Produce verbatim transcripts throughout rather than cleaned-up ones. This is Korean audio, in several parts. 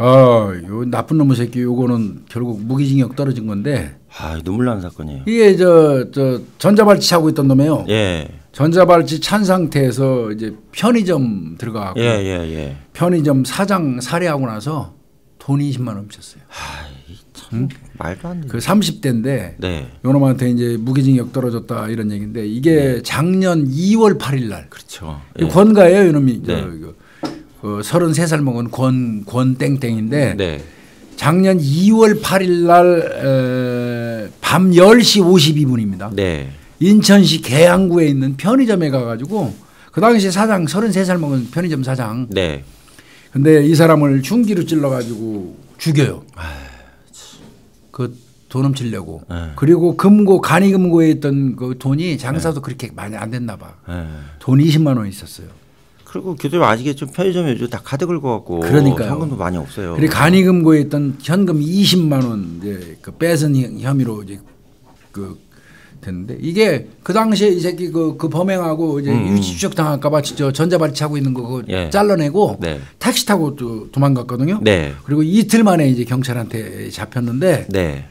아, 요 나쁜 놈의 새끼 요거는 결국 무기징역 떨어진 건데. 아, 눈물 나는 사건이에요. 이게 저, 저 전자발찌 차고 있던 놈이에요. 예. 전자발찌 찬 상태에서 이제 편의점 들어가고 예, 예, 예. 편의점 사장 살해하고 나서 돈이 이십만 원 훔쳤어요. 아, 참 응? 말도 안 돼. 그 삼십 대인데 네. 요놈한테 이제 무기징역 떨어졌다 이런 얘기인데 이게 네. 작년 이월 팔일 날. 그렇죠. 예. 권가예요, 이놈이. 네. 저, 그, 그 서른세 살 먹은 권, 권 땡땡인데 네. 작년 이월 팔일 날 밤 열 시 오십이 분입니다. 네. 인천시 계양구에 있는 편의점에 가가지고 그 당시 사장 서른세 살 먹은 편의점 사장. 네. 근데 이 사람을 흉기로 찔러가지고 죽여요. 그 돈 훔치려고. 네. 그리고 금고 간이금고에 있던 그 돈이 장사도 네. 그렇게 많이 안 됐나 봐. 네. 돈 이십만 원 있었어요. 그리고 교수님 아시겠죠? 편의점에 요즘 다 카드 긁어갖고 그러니까요. 현금도 많이 없어요. 그리고 간이금고에 있던 현금 이십만 원 이제 그 뺏은 혐의로 이제 그 됐는데 이게 그 당시에 이 새끼 그, 그 범행하고 이제 음. 유치 추적 당할까봐 저 전자발찌 차고 있는 거 그거 예. 잘라내고 네. 택시 타고 또 도망갔거든요. 네. 그리고 이틀 만에 이제 경찰한테 잡혔는데 네.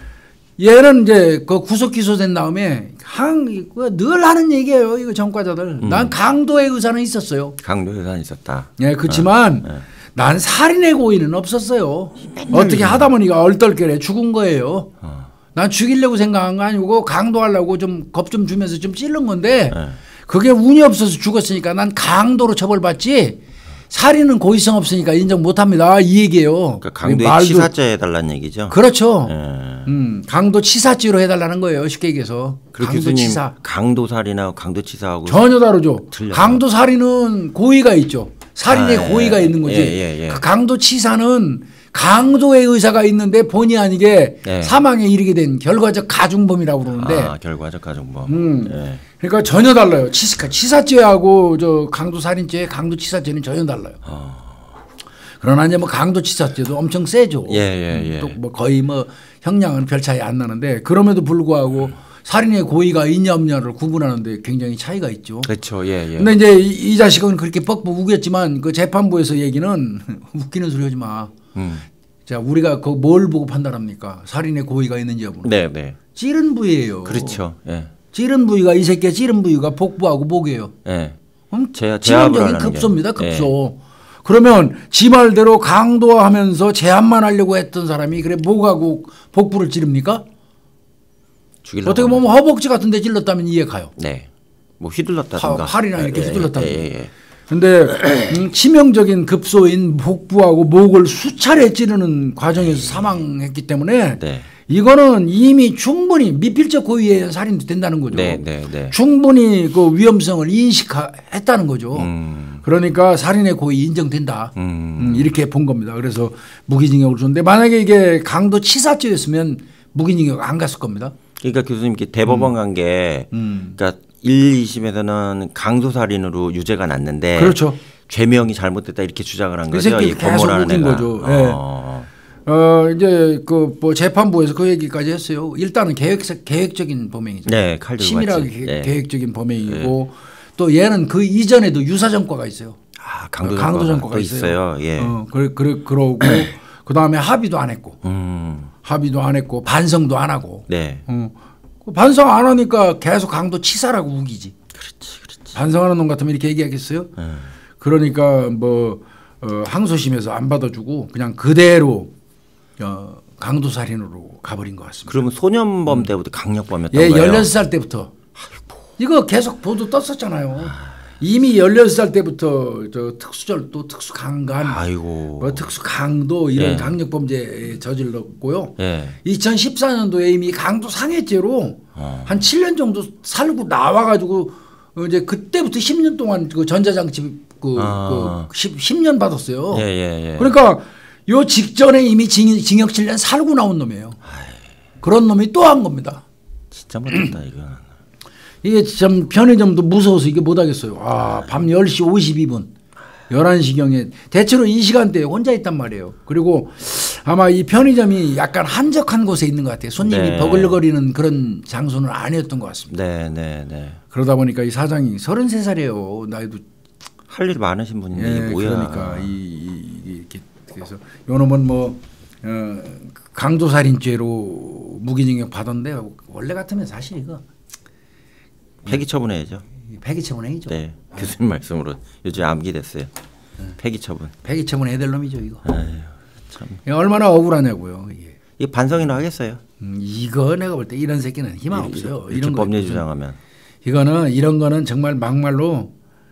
얘는 이제 그 구속 기소된 다음에 항 늘 하는 얘기예요. 이거 전과자들. 음. 난 강도의 의사는 있었어요. 강도의 의사는 있었다. 예, 그렇지만 어. 네. 난 살인의 고의는 없었어요. 어떻게 하다 보니까 얼떨결에 죽은 거예요. 어. 난 죽이려고 생각한 거 아니고 강도하려고 좀 겁 좀 주면서 좀 찔른 건데 네. 그게 운이 없어서 죽었으니까 난 강도로 처벌받지 살인은 고의성 없으니까 인정 못합니다. 이 얘기예요. 그러니까 강도의 치사죄 해달라는 얘기죠. 그렇죠. 네. 음, 강도 치사죄로 해달라는 거예요. 쉽게 얘기해서. 강도 교수님, 치사. 강도 살인하고 강도 치사하고 전혀 다르죠. 틀려요. 강도 살인은 고의가 있죠. 살인의 아, 고의가 예. 있는 거지. 예, 예, 예. 그 강도 치사는 강도의 의사가 있는데 본의 아니게 예. 사망에 이르게 된 결과적 가중범이라고 그러는데. 아, 결과적 가중범. 음. 예. 그러니까 전혀 달라요. 치사, 치사죄하고 저 강도 살인죄, 강도 치사죄는 전혀 달라요. 어. 그러나 이제 뭐 강도 치사죄도 엄청 세죠. 예, 예, 예. 또 뭐 거의 뭐 형량은 별 차이 안 나는데 그럼에도 불구하고 음. 살인의 고의가 있냐 없냐를 구분하는데 굉장히 차이가 있죠. 그렇죠. 예, 예. 근데 이제 이, 이 자식은 그렇게 뻑뻑 우겼지만 그 재판부에서 얘기는 웃기는 소리 하지 마. 음. 자, 우리가 그 뭘 보고 판단합니까? 살인의 고의가 있는지 여부는. 네, 네. 찌른 부위예요. 그렇죠. 예. 찌른 부위가 이 새끼의 찌른 부위가 복부하고 목이에요. 예. 음? 제, 치명적인 급소입니다. 급소. 예. 그러면 지 말대로 강도하면서 제압만 하려고 했던 사람이 그래 목하고 복부를 찌릅니까? 어떻게 보면 허벅지 같은 데 찔렀다면 이해 가요. 네. 뭐 휘둘렀다든가. 팔이랑 이렇게 예, 휘둘렀다든가. 예, 예. 근데 음, 치명적인 급소인 복부하고 목을 수차례 찌르는 과정에서 사망했기 때문에 네. 이거는 이미 충분히 미필적 고의에 살인도 된다는 거죠. 네, 네, 네. 충분히 그 위험성을 인식했다는 거죠. 음. 그러니까 살인의 고의 인정된다. 음. 음, 이렇게 본 겁니다. 그래서 무기징역을 줬는데 만약에 이게 강도 치사죄였으면 무기징역 안 갔을 겁니다. 그러니까 교수님 대법원 음. 간 게 음. 그러니까 일, 이심에서는 강도살인으로 유죄가 났는데 그렇죠. 죄명이 잘못됐다 이렇게 주장을 한 거죠. 이 계속 웃긴 거죠. 네. 어. 어 이제 그 뭐 재판부에서 그 얘기까지 했어요. 일단은 계획 계획적인 범행이죠. 네, 칼 치밀하게 네. 계획적인 범행이고 네. 또 얘는 그 이전에도 유사 전과가 있어요. 아, 강도, 강도 전과가 있어요. 있어요. 예. 어, 그래 그래 그러고 그 다음에 합의도 안 했고, 음. 합의도 안 했고 반성도 안 하고. 네. 어. 반성 안 하니까 계속 강도 치사라고 우기지. 그렇지, 그렇지. 반성하는 놈 같으면 이렇게 얘기하겠어요? 음. 그러니까 뭐 어, 항소심에서 안 받아주고 그냥 그대로 어, 강도살인으로 가버린 것 같습니다. 그러면 소년범 때부터 강력범이었던 예, 거예요? 열여섯 살 때부터. 아이고. 이거 계속 보도 떴었잖아요. 아. 이미 열여섯 살 때부터 저 특수절도, 특수강간, 아이고. 뭐 특수강도 이런 예. 강력범죄에 저질렀고요. 예. 이천십사 년도에 이미 강도상해죄로 어. 한 칠 년 정도 살고 나와가지고 이제 그때부터 십 년 동안 그 전자장치 그, 아. 그 십 년 받았어요. 예, 예, 예. 그러니까 요 직전에 이미 징, 징역 칠 년 살고 나온 놈이에요. 아이. 그런 놈이 또 한 겁니다. 진짜 못했다 이거. 이게 참 편의점도 무서워서 이게 못하겠어요. 아, 밤 열 시 오십이 분, 열한 시경에 대체로 이 시간대에 혼자 있단 말이에요. 그리고 아마 이 편의점이 약간 한적한 곳에 있는 것 같아요. 손님이 네. 버글거리는 그런 장소는 아니었던 것 같습니다. 네, 네, 네. 그러다 보니까 이 사장이 서른세 살이에요. 나이도 할 일 많으신 분인데 예, 이게 뭐야. 그러니까 이, 이, 이렇게 그래서 요놈은 뭐 어, 강도살인죄로 무기징역 받았는데 원래 같으면 사실 이거 폐기 처분해야죠. 폐기 처분해야죠. 네, 교수님 말씀으로 요즘 암기됐어요. 폐기 처분. 폐기 처분해야 될 놈이죠 이거. 아유, 참. 얼마나 억울하냐고요 이게. 이게 반성이나 하겠어요. 음, 이거 내가 볼 때 이런 새끼는 희망 없어요. 이런 법리 주장하면. 이거는 이런 거는 정말 막말로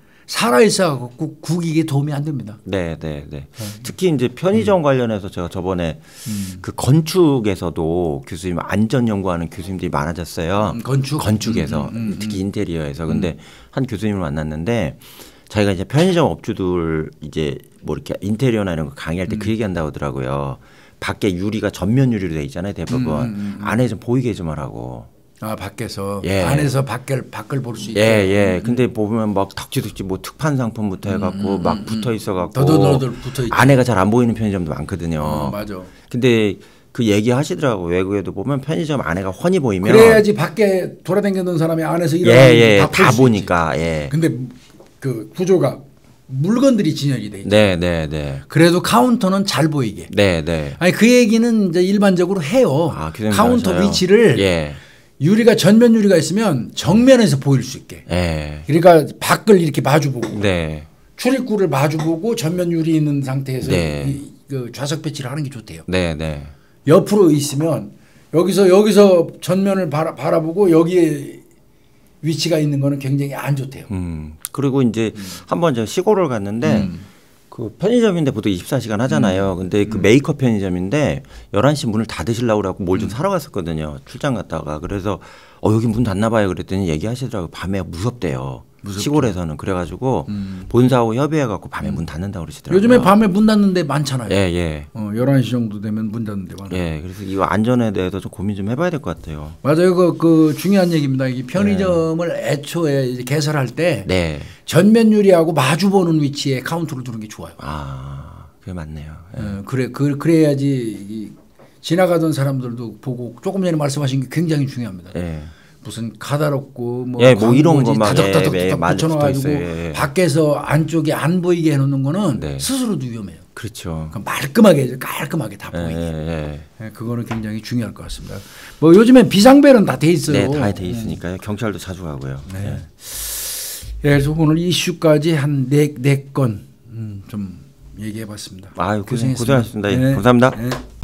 살아있어 국, 국익에 도움이 안 됩니다. 네, 네, 네. 특히 이제 편의점 음. 관련해서 제가 저번에 음. 그 건축에서도 교수님 안전 연구하는 교수님들이 많아졌어요. 음, 건축 건축에서 음, 음, 음, 특히 인테리어에서. 근데 음. 한 교수님을 만났는데 자기가 이제 편의점 업주들 이제 뭐 이렇게 인테리어나 이런 거 강의할 때 그 음. 얘기한다고 하더라고요. 밖에 유리가 전면 유리로 돼 있잖아요, 대부분. 음, 음, 음. 안에 좀 보이게 좀 하라고. 아 밖에서 예. 안에서 밖을 밖을 볼 수 있게. 예, 예. 근데 보면 막 덕지덕지 뭐 특판 상품부터 해갖고 음, 막 음, 붙어 있어갖고 더더더더 붙어 있죠. 안에가 잘 안 보이는 편의점도 많거든요. 어, 맞아. 근데 그 얘기하시더라고. 외국에도 보면 편의점 안에가 훤히 보이면 그래야지 밖에 돌아다니는 사람이 안에서 일하는 예, 예, 다, 다 보니까. 예. 근데 그 구조가 물건들이 진열이 돼 있죠. 네, 네, 네. 그래도 카운터는 잘 보이게. 네, 네. 아니 그 얘기는 이제 일반적으로 해요. 아, 카운터 맞아요. 위치를 예. 유리가 전면 유리가 있으면 정면에서 보일 수 있게. 예. 그러니까 밖을 이렇게 마주보고. 네. 출입구를 마주보고 전면 유리 있는 상태에서 네. 이, 그 좌석 배치를 하는 게 좋대요. 네, 네. 옆으로 있으면 여기서 여기서 전면을 바라, 바라보고 여기에 위치가 있는 거는 굉장히 안 좋대요. 음. 그리고 이제 음. 한번 제가 시골을 갔는데 음. 그 편의점인데 보통 이십사 시간 하잖아요. 음. 근데 그 메이커 편의점인데 열한 시 문을 닫으시려고 그러고 뭘 좀 음. 사러 갔었거든요. 출장 갔다가. 그래서 어 여기 문 닫나 봐요 그랬더니 얘기하시더라고요. 밤에 무섭대요. 무섭죠. 시골에서는. 그래가지고 음. 본사하고 협의해갖고 밤에 문 닫는다고 그러시더라고요. 요즘에 밤에 문 닫는 데 많잖아요. 예, 예. 어, 열한 시 정도 되면 문 닫는 데 많아요. 예, 그래서 이 안전에 대해서 좀 고민 좀 해봐야 될 것 같아요. 맞아요. 그, 그 중요한 얘기입니다. 이 편의점을 네. 애초에 이제 개설할 때 네. 전면 유리하고 마주보는 위치에 카운터를 두는 게 좋아요. 아, 그게 맞네요. 예. 어, 그래, 그, 그래야지 이 지나가던 사람들도 보고 조금 전에 말씀하신 게 굉장히 중요합니다. 예. 무슨 카다롭고 뭐, 예, 뭐 이런 거 막 다닥다닥 예, 붙여놔가지고 예, 예. 밖에서 안쪽에 안 보이게 해놓는 거는 네. 스스로도 위험해요. 그렇죠. 그러니까 말끔하게 깔끔하게 다 보이게. 예, 예. 예, 그거는 굉장히 중요할 것 같습니다. 뭐 요즘에 비상벨은 다 돼 있어요. 네, 다 돼 있으니까요. 경찰도 자주 가고요. 네. 예. 예, 그래서 오늘 이슈까지 한 네 네 건 음, 좀 얘기해봤습니다. 아유, 고생했습니다. 고생하셨습니다. 네. 감사합니다. 네.